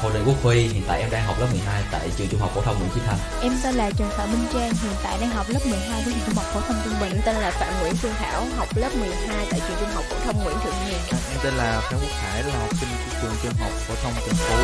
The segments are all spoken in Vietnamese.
Hồ Đề Quốc Huy, hiện tại em đang học lớp 12 tại trường Trung học phổ thông Nguyễn Chí Thành. Em tên là Trần Phạm Minh Trang, hiện tại đang học lớp 12 của trường Trung học phổ thông Trung Bình. Em tên là Phạm Nguyễn Phương Thảo, học lớp 12 tại trường Trung học phổ thông Nguyễn Thượng Hiền. Em tên là Phan Quốc Hải, là học sinh của trường Trung học phổ thông Trần Phú.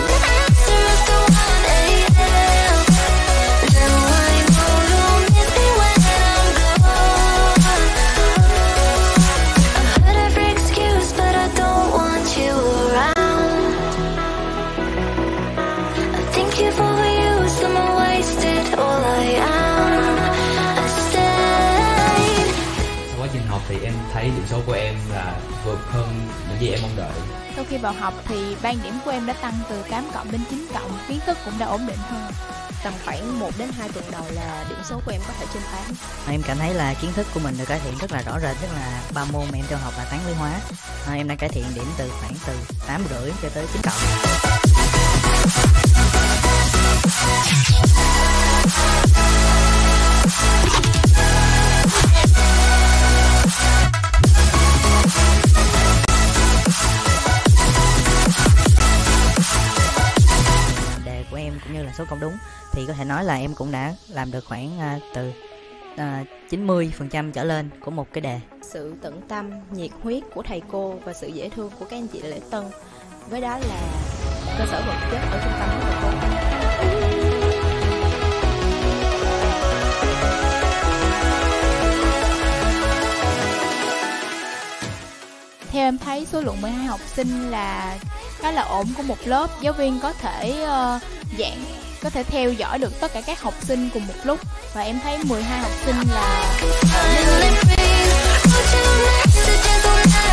Sau quá trình học thì em thấy điểm số của em là vượt hơn những gì em mong đợi. Sau khi vào học thì ban điểm của em đã tăng từ 8 cộng đến 9 cộng, kiến thức cũng đã ổn định hơn. Tầm khoảng 1 đến 2 tuần đầu là điểm số của em có thể trên 8. Em cảm thấy là kiến thức của mình được cải thiện rất là rõ rệt, tức là 3 môn mà em theo học là toán lý hóa. Em đã cải thiện điểm khoảng từ 8,5 cho tới 9 cộng. Đề của em cũng như là số câu đúng thì có thể nói là em cũng đã làm được khoảng từ 90% trở lên của một cái đề. Sự tận tâm, nhiệt huyết của thầy cô và sự dễ thương của các anh chị lễ tân, với đó là cơ sở vật chất ở trung tâm rất là tốt. Theo em thấy số lượng 12 học sinh là khá là ổn của một lớp. Giáo viên có thể có thể theo dõi được tất cả các học sinh cùng một lúc. Và em thấy 12 học sinh là